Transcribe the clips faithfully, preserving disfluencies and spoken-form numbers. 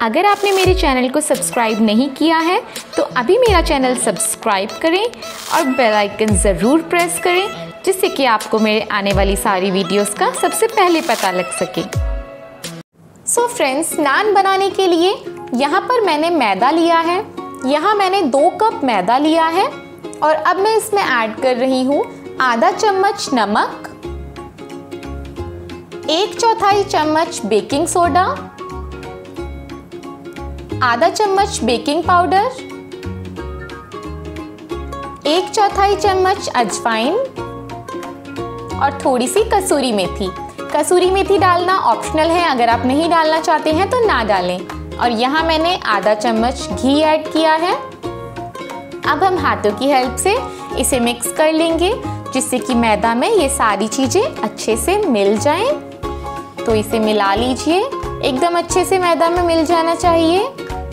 अगर आपने मेरे चैनल को सब्सक्राइब नहीं किया है तो अभी मेरा चैनल सब्सक्राइब करें और बेल आइकन ज़रूर प्रेस करें, जिससे कि आपको मेरे आने वाली सारी वीडियोस का सबसे पहले पता लग सके। सो फ्रेंड्स, नान बनाने के लिए यहाँ पर मैंने मैदा लिया है। यहाँ मैंने दो कप मैदा लिया है और अब मैं इसमें ऐड कर रही हूँ आधा चम्मच नमक, एक चौथाई चम्मच बेकिंग सोडा, आधा चम्मच बेकिंग पाउडर, एक चौथाई चम्मच अजवाइन और थोड़ी सी कसूरी मेथी। कसूरी मेथी डालना ऑप्शनल है, अगर आप नहीं डालना चाहते हैं तो ना डालें। और यहाँ मैंने आधा चम्मच घी ऐड किया है। अब हम हाथों की हेल्प से इसे मिक्स कर लेंगे, जिससे कि मैदा में ये सारी चीज़ें अच्छे से मिल जाएं। तो इसे मिला लीजिए, एकदम अच्छे से मैदा में मिल जाना चाहिए।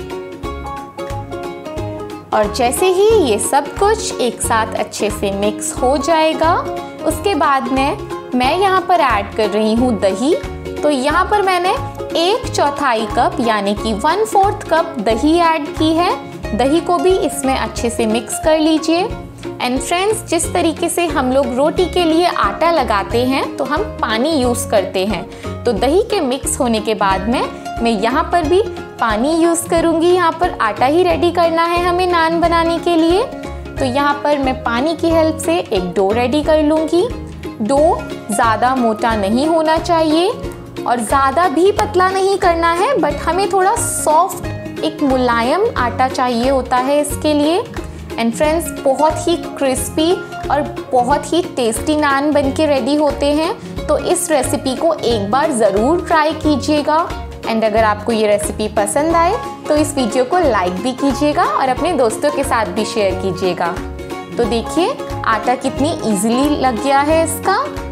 और जैसे ही ये सब कुछ एक साथ अच्छे से मिक्स हो जाएगा, उसके बाद में मैं यहाँ पर ऐड कर रही हूँ दही। तो यहाँ पर मैंने एक चौथाई कप यानी कि वन फोर्थ कप दही ऐड की है। दही को भी इसमें अच्छे से मिक्स कर लीजिए। एंड फ्रेंड्स, जिस तरीके से हम लोग रोटी के लिए आटा लगाते हैं तो हम पानी यूज़ करते हैं, तो दही के मिक्स होने के बाद में मैं यहाँ पर भी पानी यूज़ करूँगी। यहाँ पर आटा ही रेडी करना है हमें नान बनाने के लिए। तो यहाँ पर मैं पानी की हेल्प से एक डो रेडी कर लूँगी। डो ज़्यादा मोटा नहीं होना चाहिए और ज़्यादा भी पतला नहीं करना है, बट हमें थोड़ा सॉफ्ट, एक मुलायम आटा चाहिए होता है इसके लिए। एंड फ्रेंड्स, बहुत ही क्रिस्पी और बहुत ही टेस्टी नान बन के रेडी होते हैं। तो इस रेसिपी को एक बार ज़रूर ट्राई कीजिएगा। एंड अगर आपको ये रेसिपी पसंद आए तो इस वीडियो को लाइक भी कीजिएगा और अपने दोस्तों के साथ भी शेयर कीजिएगा। तो देखिए आटा कितनी इजीली लग गया है इसका।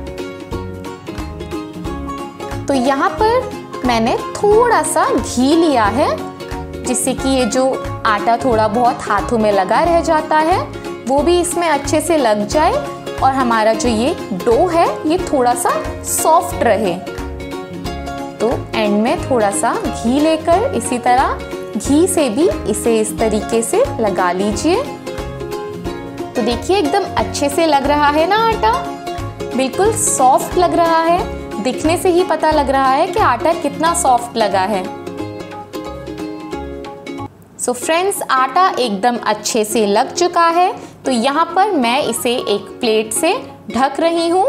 तो यहाँ पर मैंने थोड़ा सा घी लिया है, जिससे कि ये जो आटा थोड़ा बहुत हाथों में लगा रह जाता है वो भी इसमें अच्छे से लग जाए और हमारा जो ये डो है ये थोड़ा सा सॉफ्ट रहे। तो एंड में थोड़ा सा घी लेकर इसी तरह घी से भी इसे इस तरीके से लगा लीजिए। तो देखिए एकदम अच्छे से लग रहा है ना आटा, बिल्कुल सॉफ्ट लग रहा है। दिखने से ही पता लग रहा है कि आटा कितना सॉफ्ट लगा है। सो फ्रेंड्स, आटा एकदम अच्छे से लग चुका है। तो यहाँ पर मैं इसे एक प्लेट से ढक रही हूँ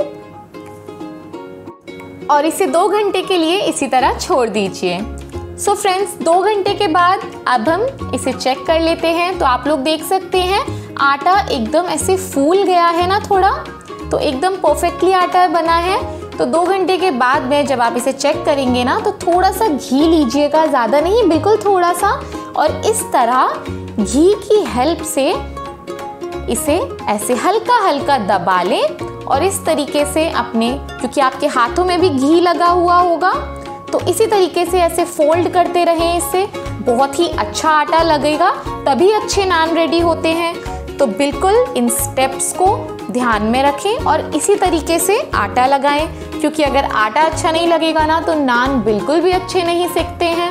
और इसे दो घंटे के लिए इसी तरह छोड़ दीजिए। सो फ्रेंड्स, दो घंटे के बाद अब हम इसे चेक कर लेते हैं। तो आप लोग देख सकते हैं आटा एकदम ऐसे फूल गया है ना थोड़ा, तो एकदम परफेक्टली आटा बना है। तो दो घंटे के बाद में जब आप इसे चेक करेंगे ना, तो थोड़ा सा घी लीजिएगा, ज़्यादा नहीं, बिल्कुल थोड़ा सा। और इस तरह घी की हेल्प से इसे ऐसे हल्का हल्का दबा लें और इस तरीके से अपने, क्योंकि आपके हाथों में भी घी लगा हुआ होगा, तो इसी तरीके से ऐसे फोल्ड करते रहें। इससे बहुत ही अच्छा आटा लगेगा, तभी अच्छे नान रेडी होते हैं। तो बिल्कुल इन स्टेप्स को ध्यान में रखें और इसी तरीके से आटा लगाएं, क्योंकि अगर आटा अच्छा नहीं लगेगा ना तो नान बिल्कुल भी अच्छे नहीं सेकते हैं।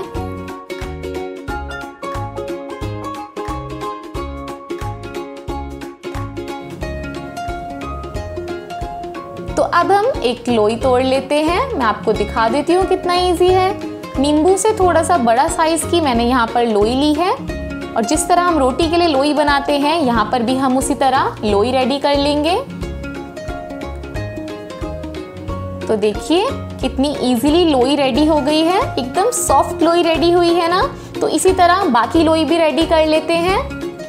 तो अब हम एक लोई तोड़ लेते हैं। मैं आपको दिखा देती हूँ कितना इजी है। नींबू से थोड़ा सा बड़ा साइज की मैंने यहाँ पर लोई ली है और जिस तरह हम रोटी के लिए लोई बनाते हैं, यहाँ पर भी हम उसी तरह लोई रेडी कर लेंगे। तो देखिए कितनी इजीली लोई रेडी हो गई है, एकदम सॉफ्ट लोई रेडी हुई है ना। तो इसी तरह बाकी लोई भी रेडी कर लेते हैं।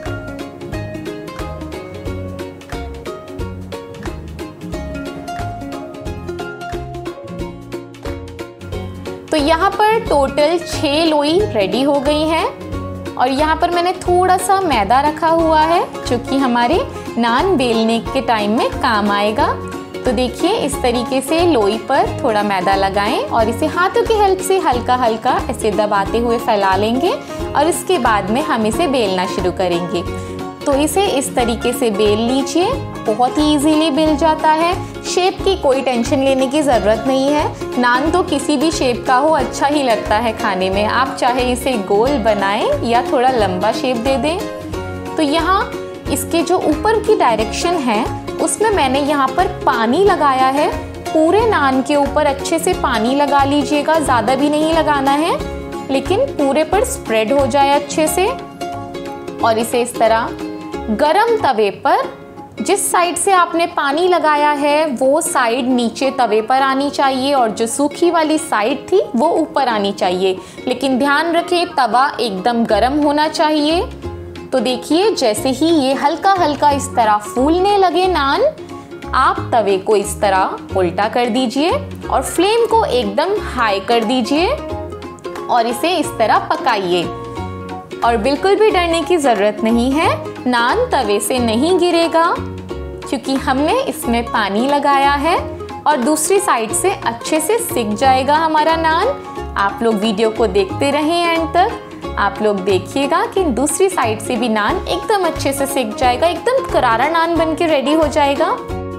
तो यहाँ पर टोटल छह लोई रेडी हो गई हैं और यहाँ पर मैंने थोड़ा सा मैदा रखा हुआ है, जो कि हमारे नान बेलने के टाइम में काम आएगा। तो देखिए इस तरीके से लोई पर थोड़ा मैदा लगाएं और इसे हाथों की हेल्प से हल्का हल्का ऐसे दबाते हुए फैला लेंगे और इसके बाद में हम इसे बेलना शुरू करेंगे। तो इसे इस तरीके से बेल लीजिए, बहुत ही इजीली बेल जाता है। शेप की कोई टेंशन लेने की ज़रूरत नहीं है। नान तो किसी भी शेप का हो अच्छा ही लगता है खाने में। आप चाहे इसे गोल बनाएं या थोड़ा लंबा शेप दे दें। तो यहाँ इसके जो ऊपर की डायरेक्शन है उसमें मैंने यहाँ पर पानी लगाया है। पूरे नान के ऊपर अच्छे से पानी लगा लीजिएगा, ज़्यादा भी नहीं लगाना है, लेकिन पूरे पर स्प्रेड हो जाए अच्छे से। और इसे इस तरह गरम तवे पर, जिस साइड से आपने पानी लगाया है वो साइड नीचे तवे पर आनी चाहिए और जो सूखी वाली साइड थी वो ऊपर आनी चाहिए। लेकिन ध्यान रखें तवा एकदम गरम होना चाहिए। तो देखिए जैसे ही ये हल्का हल्का इस तरह फूलने लगे नान, आप तवे को इस तरह उल्टा कर दीजिए और फ्लेम को एकदम हाई कर दीजिए और इसे इस तरह पकाइए। और बिल्कुल भी डरने की ज़रूरत नहीं है, नान तवे से नहीं गिरेगा क्योंकि हमने इसमें पानी लगाया है और दूसरी साइड से अच्छे से सिक जाएगा हमारा नान। आप लोग वीडियो को देखते रहें एंड तक। आप लोग देखिएगा कि दूसरी साइड से भी नान एकदम अच्छे से सिक जाएगा, एकदम करारा नान बन के रेडी हो जाएगा।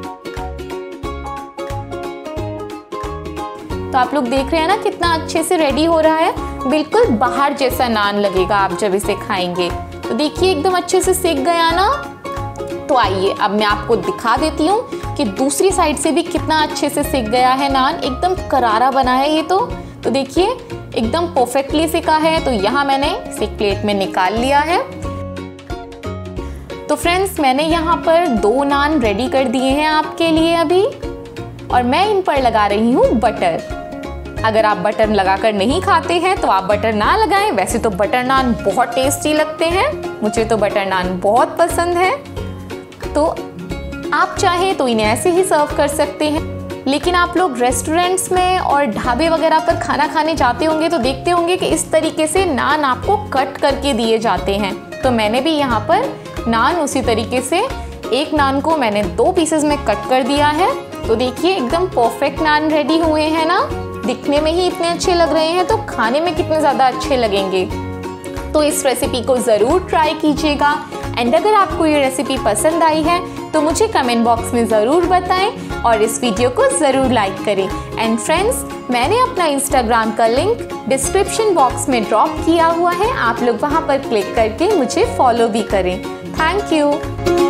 तो आप लोग देख रहे हैं ना कितना अच्छे से रेडी हो रहा है, बिल्कुल बाहर जैसा नान लगेगा आप जब इसे खाएंगे। तो देखिए एकदम अच्छे से सिक गया ना। तो आइए अब मैं आपको दिखा देती हूँ कि दूसरी साइड से भी कितना अच्छे से सिक गया है नान, एकदम करारा बना है ये तो। तो देखिए एकदम परफेक्टली सिका है। तो यहाँ मैंने इसे प्लेट में निकाल लिया है। तो फ्रेंड्स मैंने यहाँ पर दो नान रेडी कर दिए हैं आपके लिए अभी, और मैं इन पर लगा रही हूँ बटर। अगर आप बटर लगाकर नहीं खाते हैं तो आप बटर ना लगाएं। वैसे तो बटर नान बहुत टेस्टी लगते हैं, मुझे तो बटर नान बहुत पसंद है। तो आप चाहें तो इन्हें ऐसे ही सर्व कर सकते हैं। लेकिन आप लोग रेस्टोरेंट्स में और ढाबे वगैरह पर खाना खाने जाते होंगे तो देखते होंगे कि इस तरीके से नान आपको कट करके दिए जाते हैं। तो मैंने भी यहाँ पर नान उसी तरीके से, एक नान को मैंने दो पीसेस में कट कर दिया है। तो देखिए एकदम परफेक्ट नान रेडी हुए हैं ना। दिखने में ही इतने अच्छे लग रहे हैं तो खाने में कितने ज़्यादा अच्छे लगेंगे। तो इस रेसिपी को ज़रूर ट्राई कीजिएगा। एंड अगर आपको ये रेसिपी पसंद आई है तो मुझे कमेंट बॉक्स में ज़रूर बताएं और इस वीडियो को ज़रूर लाइक करें। एंड फ्रेंड्स मैंने अपना इंस्टाग्राम का लिंक डिस्क्रिप्शन बॉक्स में ड्रॉप किया हुआ है, आप लोग वहाँ पर क्लिक करके मुझे फॉलो भी करें। Thank you.